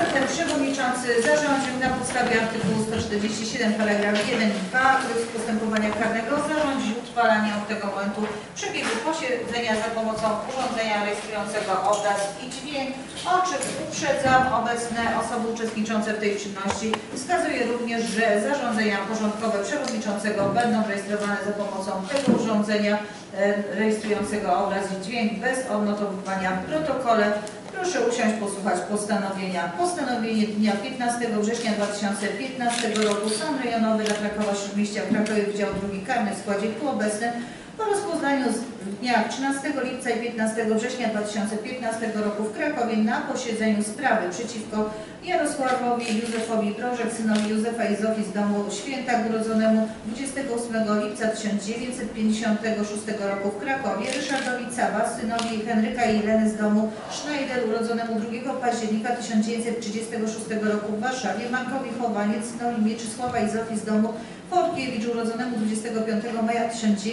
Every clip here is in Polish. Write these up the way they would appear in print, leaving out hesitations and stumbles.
Zatem przewodniczący zarządził na podstawie artykułu 147 paragraf 1 i 2 Kodeksu postępowania karnego zarządził utrwalanie od tego momentu przebiegu posiedzenia za pomocą urządzenia rejestrującego obraz i dźwięk, o czym uprzedzam obecne osoby uczestniczące w tej czynności. Wskazuje również, że zarządzenia porządkowe przewodniczącego będą rejestrowane za pomocą tego urządzenia rejestrującego obraz i dźwięk bez odnotowywania w protokole. Proszę usiąść, posłuchać postanowienia. Postanowienie dnia 15 września 2015 roku Sąd Rejonowy dla Krakowa Śródmieścia w Krakowie Wydział II Karny w składzie półobecnym po rozpoznaniu z dnia 13 lipca i 15 września 2015 roku w Krakowie na posiedzeniu sprawy przeciwko Jarosławowi Józefowi Brożek, synowi Józefa i Zofii z domu Święta, urodzonemu 28 lipca 1956 roku w Krakowie, Ryszardowi Cawa, synowi Henryka i Jeleny z domu Schneider, urodzonemu 2 października 1936 roku w Warszawie, Markowi Chowaniec, synowi Mieczysława i Zofii z domu Forkiewicz, urodzonemu 25 maja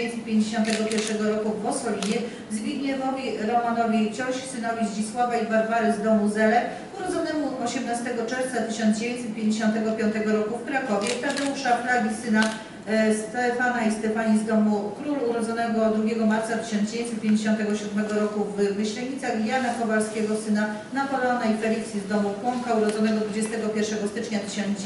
1951 roku w Osolinie, Zbigniewowi Romanowi Cioś, synowi Zdzisława i Barbary z domu Zele, urodzonemu 18 czerwca 1955 roku w Krakowie, Tadeusza Flagi, syna Stefana i Stefanii z domu Król, urodzonego 2 marca 1957 roku w Myślenicach, Jana Kowalskiego, syna Napoleona i Feliksji z domu Płonka, urodzonego 21 stycznia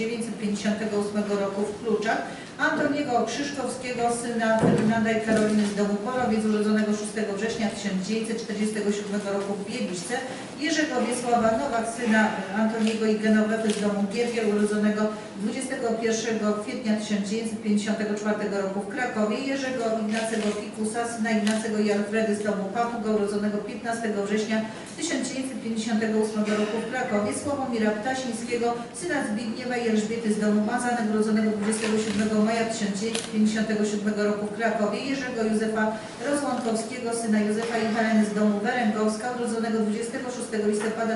1958 roku w Kluczach, Antoniego Krzysztofskiego, syna Ferdynanda i Karoliny z domu Porowiec, urodzonego 6 września 1947 roku w Biebiszce, Jerzego Wiesława Nowak, syna Antoniego i Genowefy z domu Giergiel, urodzonego 21 kwietnia 1954 roku w Krakowie, Jerzego Ignacego Pikusa, syna Ignacego i Alfredy z domu Papuga, urodzonego 15 września 1958 roku w Krakowie, Sławomira Ptasińskiego, syna Zbigniewa i Elżbiety z domu Mazanek, urodzonego 27 maja 1957 roku w Krakowie, Jerzego Józefa Rozłąkowskiego, syna Józefa i Heleny z domu Weręgowska, urodzonego 26 listopada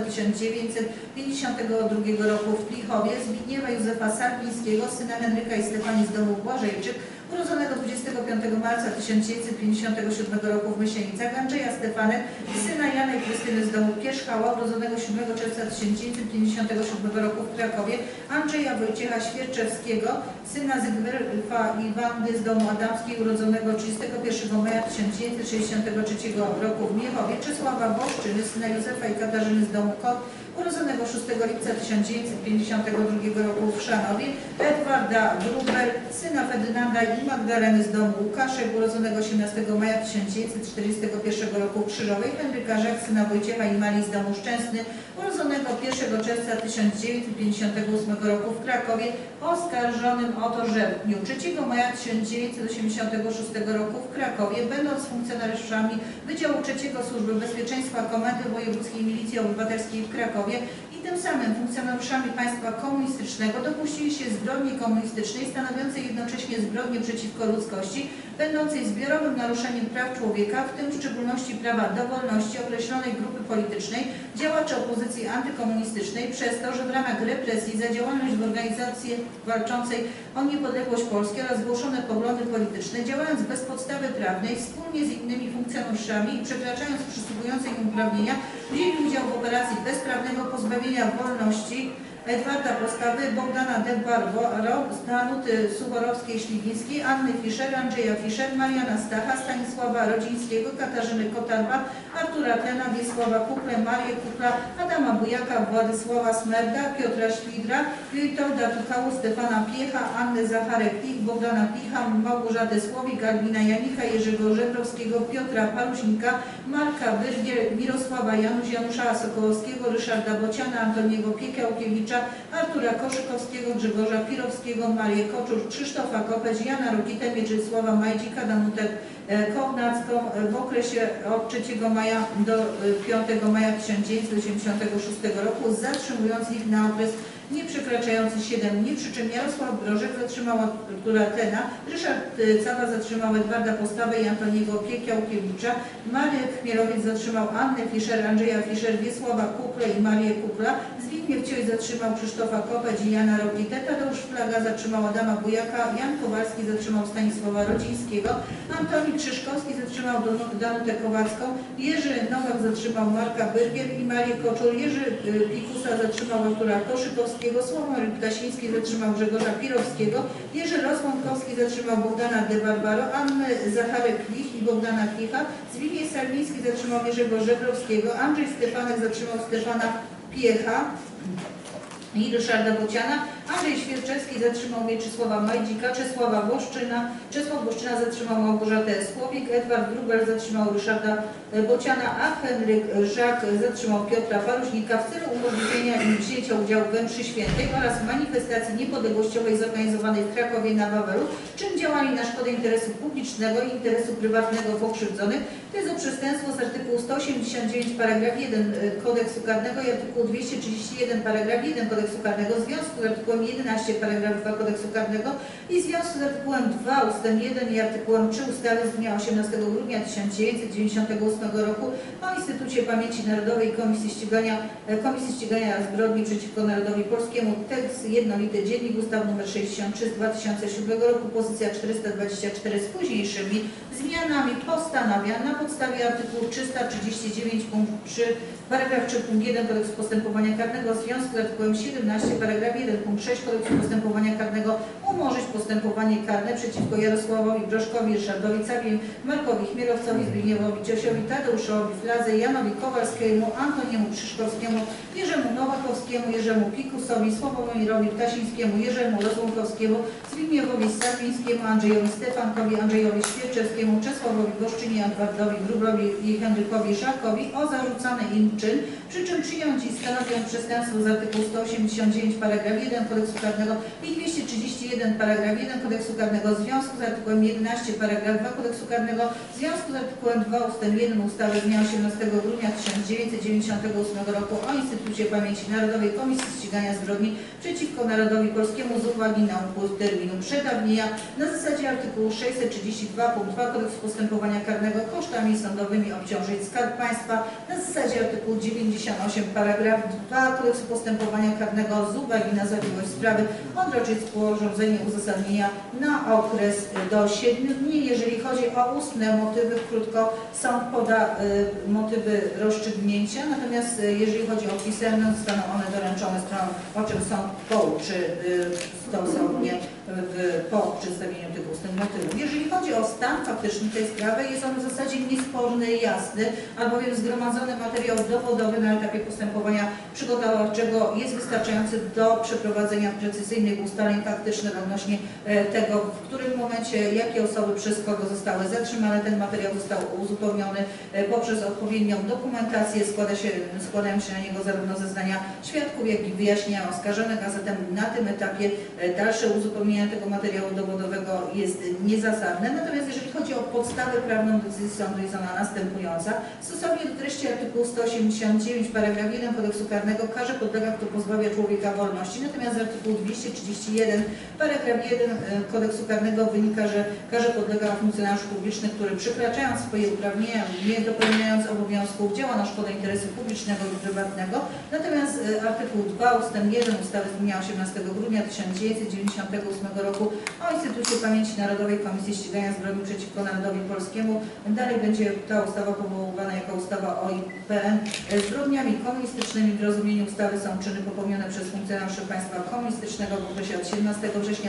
1952 roku w Klichowie, Zbigniewa Józefa Sarpińskiego, syna Henryka i Stefanii z domu Błażejczyk, urodzonego 25 marca 1957 roku w Myślenicach, Andrzeja Stefanek, syna Jana i Krystyny z domu Pierzchała, urodzonego 7 czerwca 1957 roku w Krakowie, Andrzeja Wojciecha Świerczewskiego, syna Zygwerfa i Wandy z domu Adamskiej, urodzonego 31 maja 1963 roku w Miechowie, Czesława Woszczyny, syna Józefa i Katarzyny z domu Kot, urodzonego 6 lipca 1952 roku w Szanowie, Edwarda Gruber, syna Ferdynanda i Magdaleny z domu Łukaszek, urodzonego 18 maja 1941 roku w Krzyżowej, Henryka Żak, syna Wojciecha i Marii z domu Szczęsny, urodzonego 1 czerwca 1958 roku w Krakowie, oskarżonym o to, że w dniu 3 maja 1986 roku w Krakowie, będąc funkcjonariuszami Wydziału III Służby Bezpieczeństwa Komendy Wojewódzkiej Milicji Obywatelskiej w Krakowie i tym samym funkcjonariuszami państwa komunistycznego dopuścili się zbrodni komunistycznej stanowiącej jednocześnie zbrodnię przeciwko ludzkości, będącej zbiorowym naruszeniem praw człowieka, w tym w szczególności prawa do wolności określonej grupy politycznej, działaczy opozycji antykomunistycznej, przez to, że w ramach represji za działalność w organizacji walczącej o niepodległość Polski oraz zgłoszone poglądy polityczne, działając bez podstawy prawnej, wspólnie z innymi funkcjonariuszami i przekraczając przysługujące im uprawnienia, wzięli udział w operacji bezprawnego pozbawienia wolności Edwarda Postawy, Bogdana Dębarwo, Danuty Suchorowskiej-Śliwińskiej, Anny Fischer, Andrzeja Fischer, Mariana Stacha, Stanisława Rodzińskiego, Katarzyny Kotarwa, Artura Tena, Wiesława Kukle, Marię Kukla, Adama Bujaka, Władysława Smerda, Piotra Ślidra, Witolda Tukału, Stefana Piecha, Annę Zacharek-Pich, Bogdana Picha, Małgorzatę Słowik, Albina Janicha, Jerzego Żebrowskiego, Piotra Paluśnika, Marka Wyrgiel, Mirosława Janusz, Janusza Sokołowskiego, Ryszarda Bociana, Antoniego Piekałkiewicza, Artura Koszykowskiego, Grzegorza Pirowskiego, Marię Koczur, Krzysztofa Kopeć, Jana Rokitę, Mieczysława Majdzika, Danutę Kownacką w okresie od 3 maja do 5 maja 1986 roku, zatrzymując ich na okres nieprzekraczający 7 dni, przy czym Jarosław Brożek zatrzymał Artura Tena, Ryszard Caba zatrzymał Edwarda Postawę i Antoniego Piekałkiewicza, Marek Chmielowiec zatrzymał Annę Fischer, Andrzeja Fischer, Wiesława Kuklę i Marię Kukla, Zbigniew Cioś zatrzymał Krzysztofa Kopeć i Jana Robitę, Tadeusz Flaga zatrzymał Adama Bujaka, Jan Kowalski zatrzymał Stanisława Rodzińskiego, Antoni Krzyszkowski zatrzymał Danutę Kowacką, Jerzy Nowak zatrzymał Marka Byrgiel i Marię Koczul, Jerzy Pikusa zatrzymał Artura Koszykowskiego, Sławomir Ptasiński zatrzymał Grzegorza Pirowskiego, Jerzy Rozłąkowski zatrzymał Bogdana De Barbaro, Annę Zacharek-Klich i Bogdana Klicha, Zbigniew Salmiński zatrzymał Jerzego Żebrowskiego, Andrzej Stefanek zatrzymał Stefana Piecha i Ryszarda Bociana, Andrzej Świerczewski zatrzymał Mieczysława Majdzika, Czesław Boszczyna zatrzymał Małgorzatę Słowik, Edward Grubel zatrzymał Ryszarda Bociana, a Henryk Żak zatrzymał Piotra Paruśnika w celu umożliwienia im wzięcia udziału we mszy świętej oraz manifestacji niepodległościowej zorganizowanej w Krakowie na Wawelu, czym działali na szkodę interesu publicznego i interesu prywatnego pokrzywdzonych. To jest o przestępstwo z artykułu 189 paragraf 1 Kodeksu Karnego i artykułu 231 paragraf 1 Kodeksu Karnego w związku z artykułem 11 paragraf 2 Kodeksu Karnego i w związku z artykułem 2 ust. 1 i artykułem 3 ustawy z dnia 18 grudnia 1998 roku o Instytucie Pamięci Narodowej i Komisji Ścigania Zbrodni przeciwko Narodowi Polskiemu. Tekst jednolity, Dziennik Ustaw nr 63 z 2007 roku, pozycja 424 z późniejszymi zmianami postanawia na podstawie artykułu 339 punkt 3 paragraf 3 punkt 1 Kodeksu Postępowania Karnego w związku z artykułem 17 paragraf 1 punkt 6 Kodeksu Postępowania Karnego umorzyć postępowanie karne przeciwko Jarosławowi Brożkowi, Ryszardowi Cabie, Markowi Chmielowcowi, Zbigniewowi Ciosiowi, Tadeuszowi Fladze, Janowi Kowalskiemu, Antoniemu Krzyszkowskiemu, Jerzemu Nowakowskiemu, Jerzemu Pikusowi, Sławomirowi Ptasińskiemu, Jerzemu Rozłąkowskiemu, Zbigniewowi Sarmińskiemu, Andrzejowi Stefankowi, Andrzejowi Świerczewskiemu, Czesławowi Boszczynie, Edwardowi Grublowi i Henrykowi Żakowi o zarzucany im czyn, przy czym przyjąć i stanowią przestępstwo z artykułu 189 paragraf 1 Kodeksu Karnego i 231 paragraf 1 Kodeksu Karnego w związku z artykułem 11 paragraf 2 Kodeksu Karnego w związku z artykułem 2 ust. 1 ustawy z dnia 18 grudnia 1998 roku o Instytucie Pamięci Narodowej Komisji Ścigania Zbrodni przeciwko Narodowi Polskiemu z uwagi na upływ terminu przedawnienia na zasadzie artykułu 632 punkt 2 Kodeksu Postępowania Karnego kosztami sądowymi obciążyć Skarb Państwa na zasadzie artykułu 98 paragraf 2 Kodeksu Postępowania Karnego z uwagi na zawiłość sprawy odroczyć sporządzenie uzasadnienia na okres do 7 dni. Jeżeli chodzi o ustne motywy, krótko sąd poda motywy rozstrzygnięcia, natomiast jeżeli chodzi o pisemne, zostaną one doręczone stronom, o czym sąd pouczy stosownie po przedstawieniu tych ustnych motywów. Jeżeli chodzi o stan faktyczny tej sprawy, jest on w zasadzie niesporny i jasny, albowiem zgromadzony materiał dowodowy na etapie postępowania przygotowawczego jest wystarczający do przeprowadzenia precyzyjnych ustaleń faktycznych odnośnie tego, w którym momencie, jakie osoby przez kogo zostały zatrzymane. Ten materiał został uzupełniony poprzez odpowiednią dokumentację. Składają się na niego zarówno zeznania świadków, jak i wyjaśnienia oskarżonych, a zatem na tym etapie dalsze uzupełnienie tego materiału dowodowego jest niezasadne. Natomiast jeżeli chodzi o podstawę prawną decyzji sądu, jest ona następująca. Stosownie do treści artykułu 189 paragraf 1 Kodeksu Karnego karze podlega, kto pozbawia człowieka wolności. Natomiast z artykułu 231 paragraf 1 Kodeksu Karnego wynika, że karze podlega funkcjonariusz publiczny, który przekraczając swoje uprawnienia, nie dopełniając obowiązków, działa na szkodę interesu publicznego lub prywatnego. Natomiast artykuł 2 ust. 1 ustawy z dnia 18 grudnia 1998 roku o Instytucie Pamięci Narodowej Komisji Ścigania Zbrodni przeciwko Narodowi Polskiemu. Dalej będzie ta ustawa powoływana jako ustawa o IPN. Zbrodniami komunistycznymi w rozumieniu ustawy są czyny popełnione przez funkcjonariuszy państwa komunistycznego w okresie od 17 września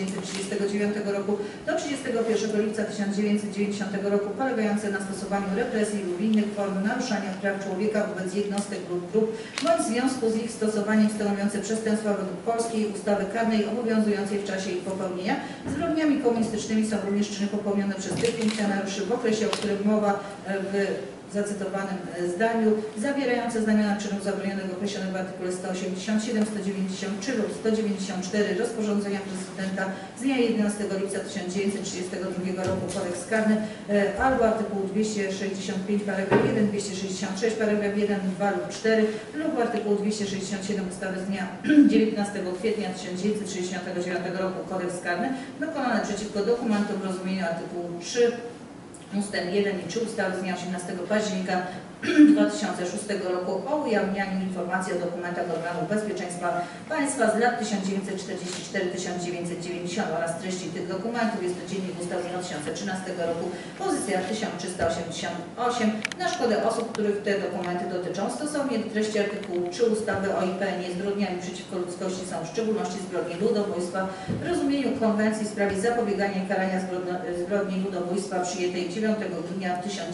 1939 roku do 31 lipca 1990 roku polegające na stosowaniu represji lub innych form naruszania praw człowieka wobec jednostek lub grup bądź w związku z ich stosowaniem stanowiące przestępstwa według polskiej ustawy karnej obowiązującej w czasie ich popełnienia. Zbrodniami komunistycznymi są również czyny popełnione przez tych funkcjonariuszy w okresie, o którym mowa w zacytowanym zdaniu zawierające znamiona czynu zabronionego określonych w artykule 187, 193 lub 194 rozporządzenia prezydenta z dnia 11 lipca 1932 roku Kodeks karny albo artykułu 265 paragraf 1, 266 paragraf 1, 2 lub 4 lub artykułu 267 ustawy z dnia 19 kwietnia 1969 roku Kodeks karny dokonane przeciwko dokumentom w rozumieniu artykułu 3 ustęp 1 i 3 ustawy z dnia 18 października 2006 roku o ujawnianiu informacji o dokumentach organu bezpieczeństwa państwa z lat 1944-1990 oraz treści tych dokumentów. Jest to Dziennik Ustaw z 2013 roku, pozycja 1388 na szkodę osób, których te dokumenty dotyczą. Stosownie do treści artykułu 3 ustawy o IPN-ie zbrodniami przeciwko ludzkości są w szczególności zbrodnie ludobójstwa w rozumieniu Konwencji w sprawie zapobiegania i karania zbrodni ludobójstwa przyjętej 9 grudnia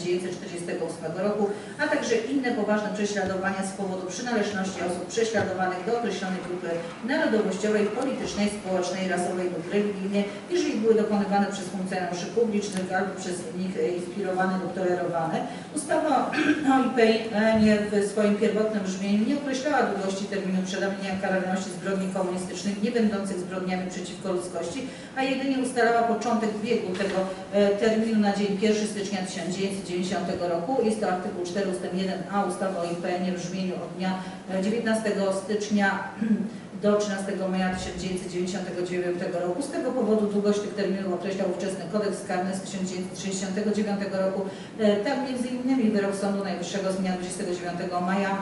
1948 roku, a także inne poważne prześladowania z powodu przynależności osób prześladowanych do określonej grupy narodowościowej, politycznej, społecznej, rasowej lub religijnej, jeżeli były dokonywane przez funkcjonariuszy publicznych albo przez nich inspirowane lub tolerowane. Ustawa o IPN-ie w swoim pierwotnym brzmieniu nie określała długości terminu przedawnienia karalności zbrodni komunistycznych nie będących zbrodniami przeciwko ludzkości, a jedynie ustalała początek biegu tego terminu na dzień 1 stycznia 1990 roku. Jest to artykuł 4 ustęp 1a ustawy o IPN-ie w brzmieniu od dnia 19 stycznia do 13 maja 1999 roku. Z tego powodu długość tych terminów określał ówczesny Kodeks karny z 1969 roku. Tak m.in. wyrok Sądu Najwyższego z dnia 29 maja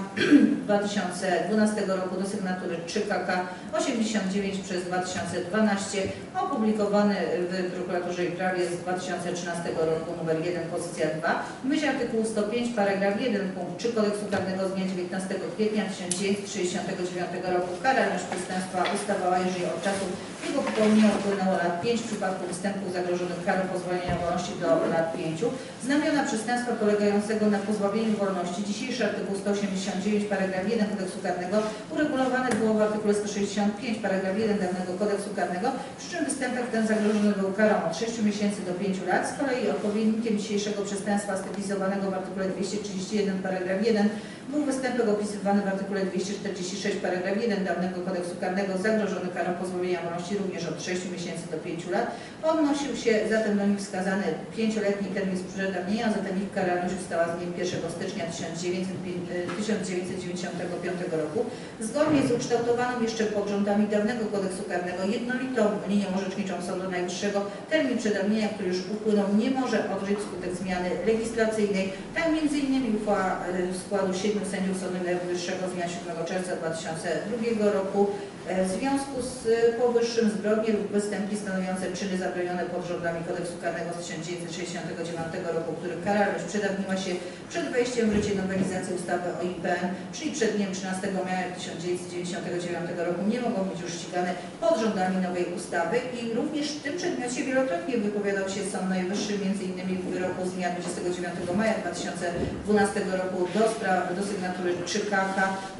2012 roku do sygnatury 3KK 89 przez 2012 opublikowany w Prokuraturze i Prawie z 2013 roku nr 1 pozycja 2 w myśl artykułu 105 paragraf 1 punkt 3 Kodeksu karnego z dnia 19 kwietnia 1969 roku karalność przestępstwa ustawała, jeżeli od czasu jego popełnienia upłynęło lat 5 w przypadku występów zagrożonych karą pozbawienia wolności do lat 5. Znamiona przestępstwa polegającego na pozbawieniu wolności, dzisiejszy artykuł 189 paragraf 1 Kodeksu karnego uregulowane było w artykule 165 paragraf 1 dawnego Kodeksu karnego, przy czym występek ten zagrożony był karą od 6 miesięcy do 5 lat. Z kolei odpowiednikiem dzisiejszego przestępstwa stylizowanego w artykule 231 paragraf 1 był występek opisywany w artykule 246 paragraf 1 dawnego Kodeksu karnego zagrożony karą pozbawienia wolności również od 6 miesięcy do 5 lat. Odnosił się zatem do nich wskazany 5-letni termin przedawnienia, a zatem ich karalność ustała z dniem 1 stycznia 1995 roku. Zgodnie z ukształtowaną jeszcze pod rządami dawnego Kodeksu karnego jednolitą linią orzeczniczą Sądu Najwyższego termin przedawnienia, który już upłynął, nie może odżyć skutek zmiany legislacyjnej. Tak m.in. uchwała składu 7 sędziów Sądu Najwyższego z dnia 7 czerwca 2002 roku. W związku z powyższym zbrodnie lub występki stanowiące czyny zabronione pod rządami Kodeksu karnego z 1969 roku, których karalność przedawniła się przed wejściem w życie nowelizacji ustawy o IPN, czyli przed dniem 13 maja 1999 roku, nie mogą być już ścigane pod rządami nowej ustawy i również w tym przedmiocie wielokrotnie wypowiadał się Sąd Najwyższy, m.in. w wyroku z dnia 29 maja 2012 roku do sygnatury 3KK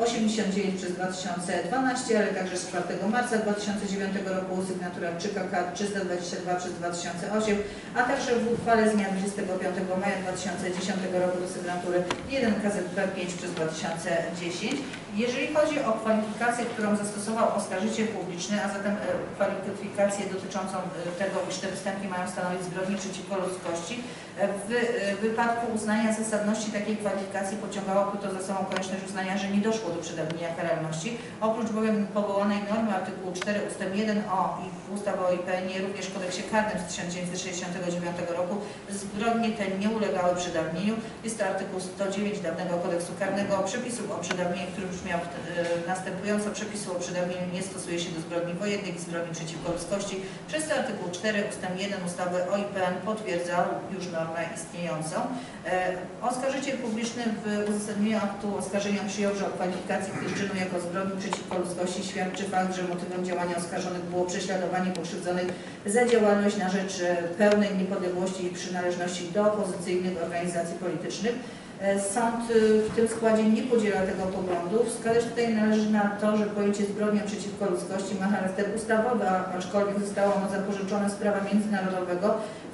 89 przez 2012, ale także z 4 marca 2009 roku sygnatura 3KK 322 przez 2008, a także w uchwale z dnia 25 maja 2010 roku do sygnatury 1 KZP 5 przez 2010. Jeżeli chodzi o kwalifikację, którą zastosował oskarżyciel publiczny, a zatem kwalifikację dotyczącą tego, iż te występki mają stanowić zbrodnie przeciwko ludzkości, w wypadku uznania zasadności takiej kwalifikacji pociągałoby to za sobą konieczność uznania, że nie doszło do przedawnienia karalności. Oprócz bowiem powołanej normy artykułu 4 ust. 1 ustawy o IPN-ie, również w Kodeksie karnym z 1969 roku zbrodnie te nie ulegały przedawnieniu. Jest to artykuł 109 dawnego Kodeksu karnego przepisów o przedawnieniu, który brzmiał następująco: przepisu o przedawnieniu nie stosuje się do zbrodni wojennych i zbrodni przeciwko ludzkości. Przez to artykuł 4 ust. 1 ustawy o IPN potwierdzał już normę istniejącą. Oskarżyciel publiczny w uzasadnieniu aktu oskarżenia przyjął, że o kwalifikacji tych czynu jako zbrodni przeciwko ludzkości świadczy fakt, że motywem działania oskarżonych było prześladowanie pokrzywdzonych za działalność na rzecz pełnej niepodległości i przynależności do opozycyjnych organizacji politycznych. Sąd w tym składzie nie podziela tego poglądu. Wskazać tutaj należy na to, że pojęcie zbrodnia przeciwko ludzkości ma charakter ustawowy, aczkolwiek zostało ono zapożyczone z prawa międzynarodowego, w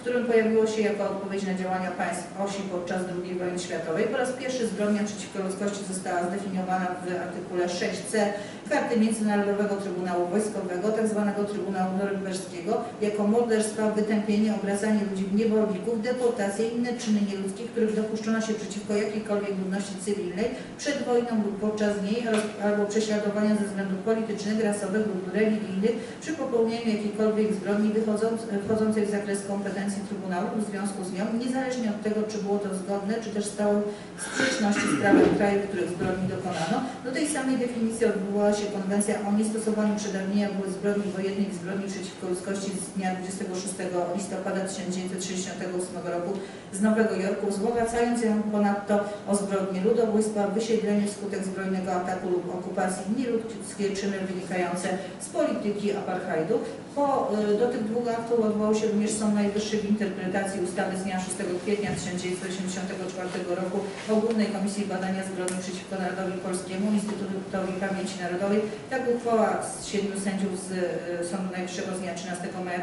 którym pojawiło się jako odpowiedź na działania państw osi podczas II wojny światowej. Po raz pierwszy zbrodnia przeciwko ludzkości została zdefiniowana w artykule 6c Karty Międzynarodowego Trybunału Wojskowego, tzw. Trybunału Norymberskiego, jako morderstwa, wytępienie, obracanie ludzi w niewolników, deportacje i inne czyny nieludzkie, których dopuszczono się przeciwko jakiejkolwiek ludności cywilnej przed wojną lub podczas niej, albo prześladowania ze względów politycznych, rasowych lub religijnych przy popełnieniu jakiejkolwiek zbrodni wchodzącej w zakres kompetencji Trybunału w związku z nią, niezależnie od tego, czy było to zgodne, czy też stało w sprzeczności z prawem kraju, w których zbrodni dokonano. Do tej samej definicji odwołała się Konwencja o niestosowaniu przedawnienia wobec zbrodni wojennej i zbrodni przeciwko ludzkości z dnia 26 listopada 1968 roku z Nowego Jorku, wzbogacając ją ponadto o zbrodnie ludobójstwa, wysiedlenie wskutek zbrojnego ataku lub okupacji, nieludzkie czyny wynikające z polityki apartheidu. Do tych dwóch aktów odwołał się również Sąd Najwyższy w interpretacji ustawy z dnia 6 kwietnia 1984 roku o Głównej Komisji Badania Zbrodni przeciwko Narodowi Polskiemu, Instytutowi Pamięci Narodowej. Tak uchwała z 7 sędziów z Sądu Najwyższego z dnia 13 maja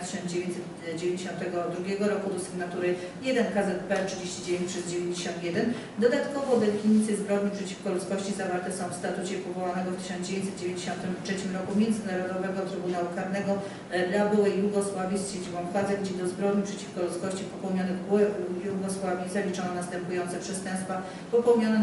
1992 roku do sygnatury 1 KZP 39/91. Dodatkowo definicje zbrodni przeciwko ludzkości zawarte są w statucie powołanego w 1993 roku Międzynarodowego Trybunału Karnego dla byłej Jugosławii z siedzibą w Hadze, gdzie do zbrodni przeciwko ludzkości popełnionych w byłej Jugosławii zaliczono następujące przestępstwa popełnione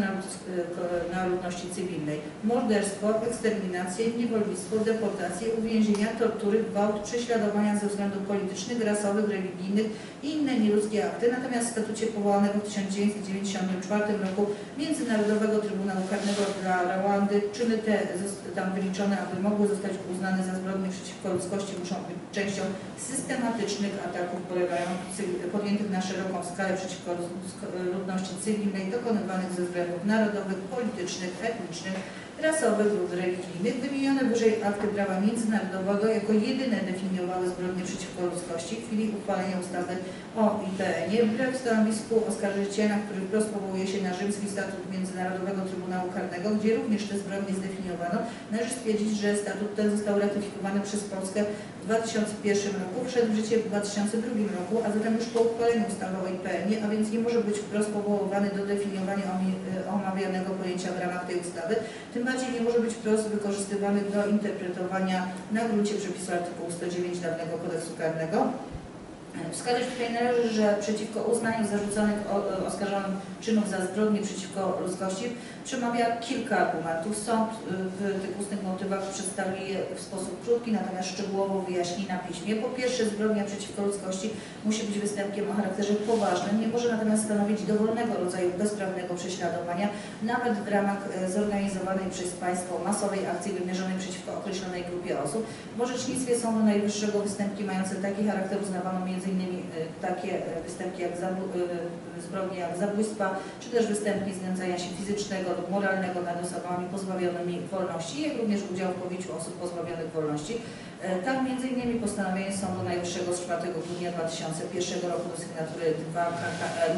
na ludności cywilnej: morderstwo, eksterminację, niewolnictwo, deportację, uwięzienia, tortury, gwałt, prześladowania ze względów politycznych, rasowych, religijnych i inne nieludzkie akty. Natomiast w statucie powołanego w 1994 roku Międzynarodowego Trybunału Karnego dla Rwandy czyny te tam wyliczone, aby mogły zostać uznane za zbrodnie przeciwko ludzkości, muszą być częścią systematycznych ataków podjętych na szeroką skalę przeciwko ludności cywilnej, dokonywanych ze względów narodowych, politycznych, etnicznych, rasowych lub religijnych. Wymienione wyżej akty prawa międzynarodowego jako jedyne definiowały zbrodnie przeciwko ludzkości w chwili uchwalenia ustawy o IPN-ie. Wbrew stanowisku oskarżyciela, który wprost powołuje się na Rzymski Statut Międzynarodowego Trybunału Karnego, gdzie również te zbrodnie zdefiniowano, należy stwierdzić, że statut ten został ratyfikowany przez Polskę w 2001 roku, wszedł w życie w 2002 roku, a zatem już po uchwaleniu ustawy o IPN-ie, a więc nie może być wprost powoływany do definiowania omawianego pojęcia w ramach tej ustawy. Tym bardziej nie może być wprost wykorzystywany do interpretowania na gruncie przepisu artykułu 109 dawnego kodeksu karnego. Wskazać tutaj należy, że przeciwko uznaniu zarzuconych oskarżonym czynów za zbrodnie przeciwko ludzkości przemawia kilka argumentów. Sąd w tych ustnych motywach przedstawi je w sposób krótki, natomiast szczegółowo wyjaśni na piśmie. Po pierwsze, zbrodnia przeciwko ludzkości musi być występkiem o charakterze poważnym, nie może natomiast stanowić dowolnego rodzaju bezprawnego prześladowania, nawet w ramach zorganizowanej przez państwo masowej akcji wymierzonej przeciwko określonej grupie osób. W orzecznictwie Sądu Najwyższego występki mające taki charakter uznawano m.in. takie występki jak zbrodnie jak zabójstwa, czy też występki znęcania się fizycznego lub moralnego nad osobami pozbawionymi wolności, jak również udział w pobiciu osób pozbawionych wolności. Tak m.in. postanowienie Sądu Najwyższego z 4 grudnia 2001 roku do sygnatury 2 KKL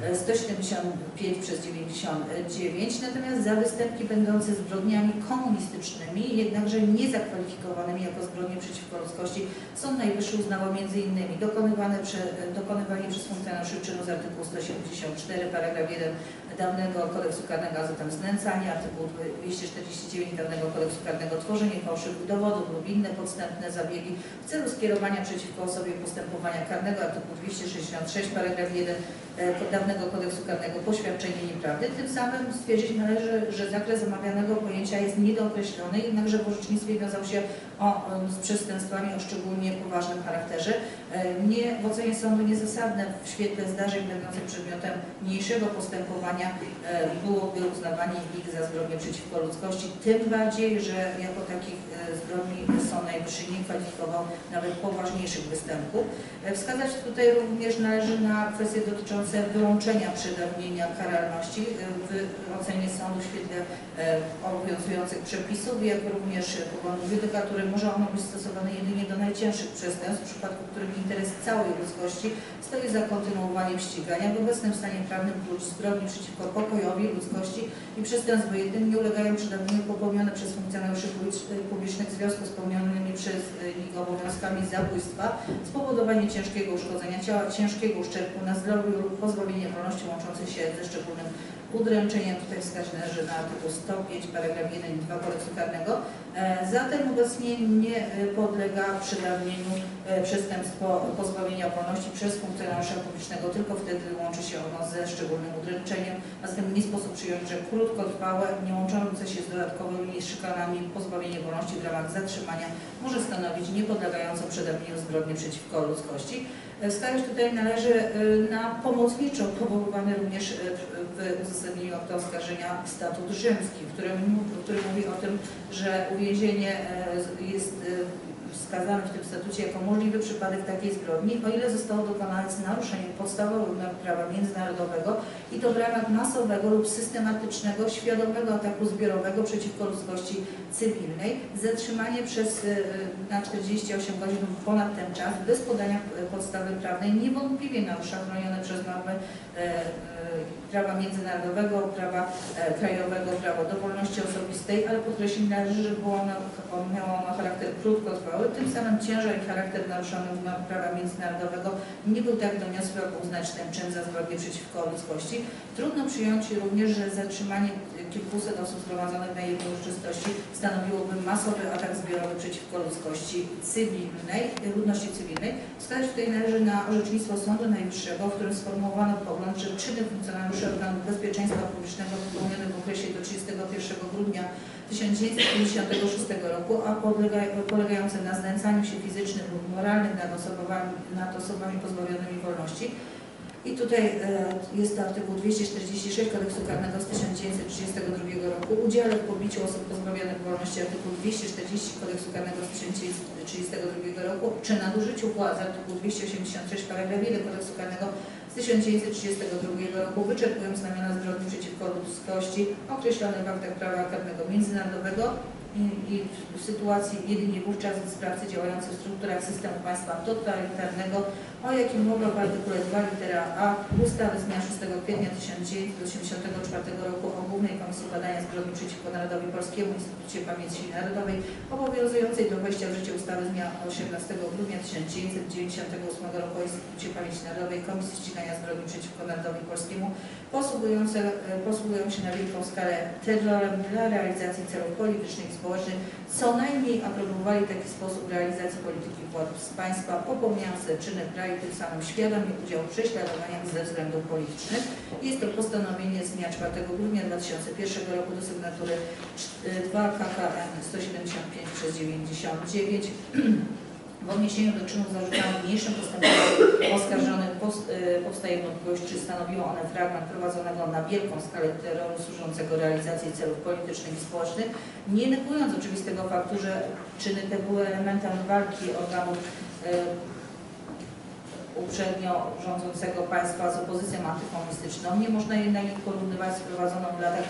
175/99, natomiast za występki będące zbrodniami komunistycznymi, jednakże nie zakwalifikowanymi jako zbrodnie przeciwko ludzkości, Sąd Najwyższy uznał m.in. dokonywanie przez funkcjonariuszy czynu z artykułu 174 paragraf 1 dawnego kodeksu karnego, a zatem znęcanie, artykuł 249 dawnego kodeksu karnego, tworzenie fałszywych dowodów lub inne podstępne zabiegi w celu skierowania przeciwko osobie postępowania karnego, artykuł 266 paragraf 1 dawnego kodeksu karnego, poświadczenie nieprawdy. Tym samym stwierdzić należy, że zakres omawianego pojęcia jest niedookreślony, jednakże w orzecznictwie wiązał się z przestępstwami o szczególnie poważnym charakterze. W ocenie sądu niezasadne w świetle zdarzeń będących przedmiotem mniejszego postępowania byłoby uznawanie ich za zbrodnie przeciwko ludzkości, tym bardziej, że jako takich zbrodni Sąd Najwyższy nie kwalifikował nawet poważniejszych występków. Wskazać tutaj również należy na kwestie dotyczące wyłączenia przedawnienia karalności w ocenie sądu w świetle obowiązujących przepisów, jak również poglądów judykatury. Może ono być stosowane jedynie do najcięższych przestępstw, w przypadku których interes całej ludzkości stoi za kontynuowaniem ścigania. W obecnym stanie prawnym prócz zbrodni przeciwko pokojowi, ludzkości i przestępstw wojennych nie ulegają przedawnieniu popełnione przez funkcjonariuszy publicznych w związku z popełnionymi przez przez nich obowiązkami zabójstwa, spowodowanie ciężkiego uszkodzenia ciała, ciężkiego uszczerbku na zdrowiu lub pozbawienie wolności łączącej się ze szczególnym udręczeniem. Tutaj wskazane, że na artykuł 105, paragraf 1 i 2 Kodeksu Karnego. Zatem obecnie nie podlega przedawnieniu przestępstwo pozbawienia wolności przez funkcjonariusza publicznego tylko wtedy, gdy łączy się ono ze szczególnym udręczeniem. Następnie nie sposób przyjąć, że krótkotrwałe, nie łączące się z dodatkowymi szykanami pozbawienie wolności w ramach zatrzymania może stanowić niepodlegającą przedawnieniu zbrodnię przeciwko ludzkości. Wskazać tutaj należy na pomocniczo powoływany również w uzasadnieniu aktu oskarżenia statut rzymski, który mówi o tym, że uwięzienie jest wskazane w tym statucie jako możliwy przypadek takiej zbrodni, o ile zostało dokonane z naruszeniem podstawowych norm prawa międzynarodowego i to w ramach masowego lub systematycznego, świadomego ataku zbiorowego przeciwko ludzkości cywilnej. Zatrzymanie na 48 godzin lub ponad ten czas bez podania podstawy prawnej niewątpliwie narusza chronione przez normy prawa międzynarodowego, prawa krajowego, prawo do wolności osobistej, ale podkreślić należy, że miało ono charakter krótkotrwały, tym samym ciężar i charakter naruszonych norm prawa międzynarodowego nie był tak doniosły, aby uznać ten czyn za zbrodnię przeciwko ludzkości. Trudno przyjąć również, że zatrzymanie kilkuset osób zgromadzonych na jednej uroczystości stanowiłoby masowy atak zbiorowy przeciwko ludności cywilnej. Wskazać tutaj należy na orzecznictwo Sądu Najwyższego, w którym sformułowano pogląd, że czyny funkcjonariuszy organów bezpieczeństwa publicznego popełnione w okresie do 31 grudnia 1956 roku, a polegające na znęcaniu się fizycznym lub moralnym nad osobami pozbawionymi wolności. I tutaj jest artykuł 246 Kodeksu Karnego z 1932 roku, udziale w pobiciu osób pozbawionych wolności, artykuł 240 Kodeksu Karnego z 1932 roku, czy nadużyciu władzy, artykuł 286 paragraf 1 Kodeksu Karnego z 1932 roku, wyczerpując znamiona zbrodni przeciwko ludzkości określone w aktach prawa karnego międzynarodowego i w sytuacji jedynie wówczas, gdy sprawcy działający w strukturach systemu państwa totalitarnego, o jakim mowa w artykule 2 litera A ustawy z dnia 6 kwietnia 1984 roku o Głównej Komisji Badania Zbrodni przeciwko Narodowi Polskiemu, Instytucie Pamięci Narodowej, obowiązującej do wejścia w życie ustawy z dnia 18 grudnia 1998 roku o Instytucie Pamięci Narodowej, Komisji Ścigania Zbrodni przeciwko Narodowi Polskiemu, posługują się na wielką skalę terrorem dla realizacji celów politycznych i społecznych, co najmniej aprobowali taki sposób realizacji polityki władz państwa, popełniając te czyny kraju, tym samym świadomie udział w prześladowaniach ze względów politycznych. Jest to postanowienie z dnia 4 grudnia 2001 roku do sygnatury 2 KKN 175/99. W odniesieniu do czynów zarzucanych w niniejszym postępowaniu oskarżonym powstaje wątpliwość, czy stanowiło one fragment prowadzonego na wielką skalę terroru służącego realizacji celów politycznych i społecznych, nie negując oczywistego faktu, że czyny te były elementem walki organów uprzednio rządzącego państwa z opozycją antykomunistyczną. Nie można jednak ich porównywać z prowadzoną w latach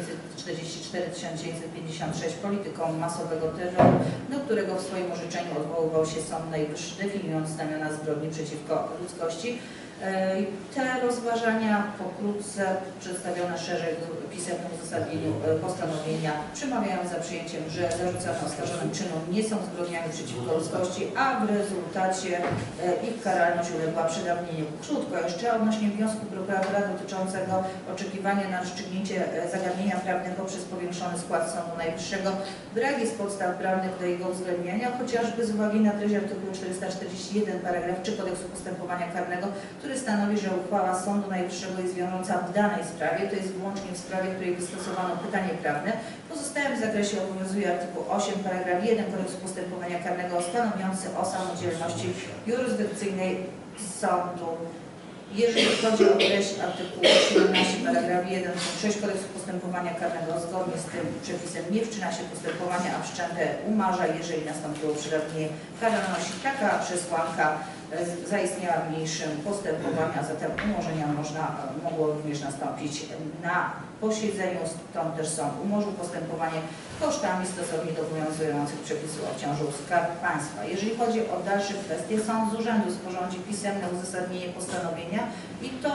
1944-1956 polityką masowego terroru, do którego w swoim orzeczeniu odwoływał się Sąd Najwyższy, definiując znamiona zbrodni przeciwko ludzkości. Te rozważania pokrótce przedstawione szerzej w pisemnym uzasadnieniu postanowienia przemawiają za przyjęciem, że zarzucane oskarżonym czynom nie są zbrodniami przeciwko ludzkości, a w rezultacie ich karalność uległa przedawnieniu. Krótko jeszcze odnośnie wniosku prokuratora dotyczącego oczekiwania na rozstrzygnięcie zagadnienia prawnego przez powiększony skład Sądu Najwyższego. Brak jest podstaw prawnych do jego uwzględniania, chociażby z uwagi na treść artykułu 441 paragraf 3 Kodeksu Postępowania Karnego, który stanowi, że uchwała Sądu Najwyższego jest wiążąca w danej sprawie, to jest wyłącznie w sprawie, której wystosowano pytanie prawne. W pozostałym zakresie obowiązuje artykuł 8 paragraf 1 Kodeksu Postępowania Karnego stanowiący o samodzielności jurysdykcyjnej sądu. Jeżeli chodzi o treść artykułu 17 paragraf 1 punkt 6 Kodeksu Postępowania Karnego, zgodnie z tym przepisem nie wszczyna się postępowania, a wszczęte umarza, jeżeli nastąpiło przedawnienie karalności. Taka przesłanka zaistniała w mniejszym postępowaniu, a zatem umorzenia mogło również nastąpić na posiedzeniu, stąd też sąd umorzył postępowanie kosztami stosownie do obowiązujących przepisów obciążył Skarb Państwa. Jeżeli chodzi o dalsze kwestie, sąd z urzędu sporządzi pisemne uzasadnienie postanowienia i to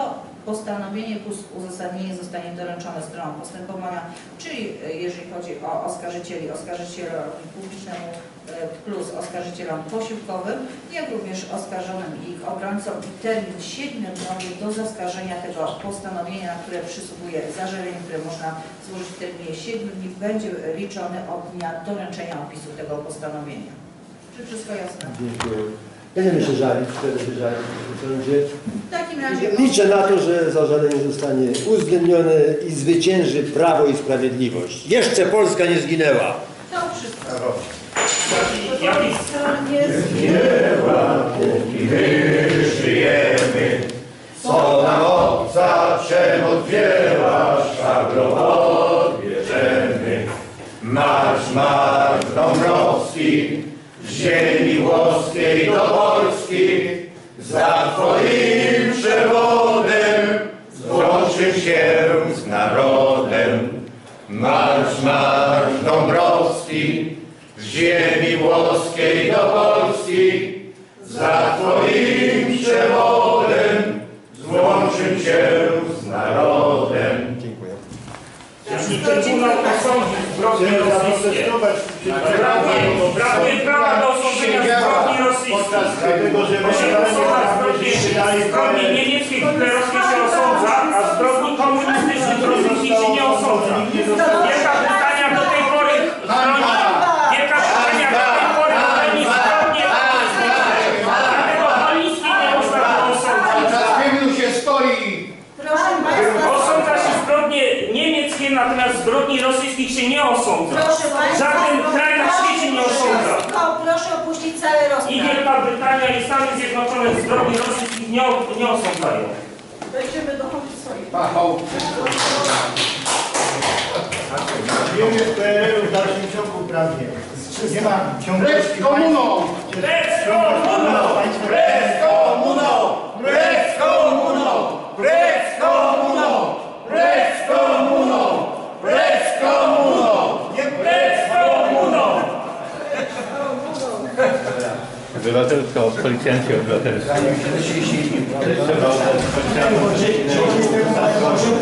postanowienie plus uzasadnienie zostanie doręczone stronom postępowania, czyli jeżeli chodzi o oskarżycieli, oskarżycielowi publicznemu plus oskarżycielom posiłkowym, jak również oskarżonym i ich obrońcom i termin 7-dniowy do zaskarżenia tego postanowienia, na które przysługuje zażalenie, które można złożyć w terminie 7 dni, będzie liczony od dnia doręczenia opisu tego postanowienia. Czy wszystko jasne? Dziękuję. Będziemy się żalić, wtedy się żalić w sądzie. W takim razie... Liczę na to, że zażalenie zostanie uwzględnione i zwycięży Prawo i Sprawiedliwość. Jeszcze Polska nie zginęła. To wszystko. Brawo. Polska nie zginęła, póki my żyjemy. Co nam obca przemoc wzięła, szablą odbierzemy. Marsz, marsz Dąbrowski, z ziemi włoskiej do Polski, za Twoim przewodem złączył się z narodem. Marsz, marsz Dąbrowski, z ziemi włoskiej do Polski, za Twoim przewodem złączył się z narodem. Dziękuję. Jeśli Trybunał osądzi zbrodnie rosyjskie, brakuje prawa do osądzenia zbrodni rosyjskiej. Bo się osądza zbrodnie niemieckie, hitlerowskie się osądza, a zbrodni komunistycznych rosyjskich się nie osądza. Wielka Brytania do tej pory chroni, broni zbrodnie komunistyczne. Dlatego Poliński nie można było osądzać. się stoi. Proszę Państwa, Osądza się zbrodnie niemieckie, natomiast zbrodni rosyjskich się nie osądza. proszę Państwa, Żaden kraj na świecie nie osądza. proszę opuścić salę I rozpraw. Wielka Brytania i Stany Zjednoczone zbrodni rosyjskich nie osądzają. Dojdziemy do końca swoich. Wiemy w PRL-u w dalszym ciągu prawie. Nie ma ciągłości komuną! Precz komuną! Precz komuną! Precz komuną! Precz komuną! Precz komuną! Precz komuną! Precz komuną! Obywatelska, policjanci obywatelscy. Dzięki temu mają